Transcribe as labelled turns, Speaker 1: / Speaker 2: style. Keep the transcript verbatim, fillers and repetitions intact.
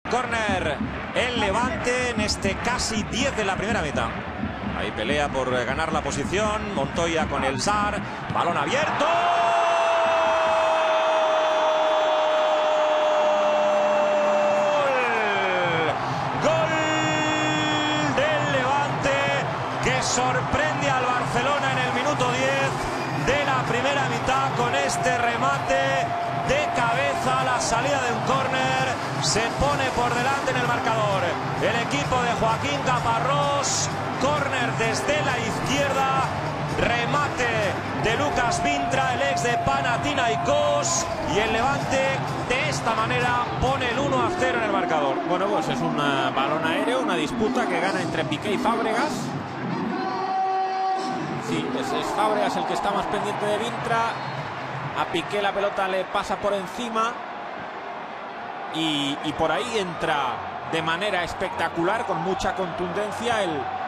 Speaker 1: Córner el Levante en este casi diez de la primera mitad. Ahí pelea por ganar la posición. Montoya con el Sar. Balón abierto. Gol del Levante que sorprende al Barcelona en el minuto diez de la primera mitad con este remate de cabeza a la salida de un córner. Se pone por delante en el marcador el equipo de Joaquín Caparrós. Córner desde la izquierda. Remate de Lucas Vintra, el ex de Panathinaikos. Y el Levante de esta manera pone el uno a cero en el marcador.
Speaker 2: Bueno, pues es un uh, balón aéreo, una disputa que gana entre Piqué y Fábregas. Sí, es, es Fábregas el que está más pendiente de Vintra. A Piqué la pelota le pasa por encima. Y, y por ahí entra de manera espectacular, con mucha contundencia, el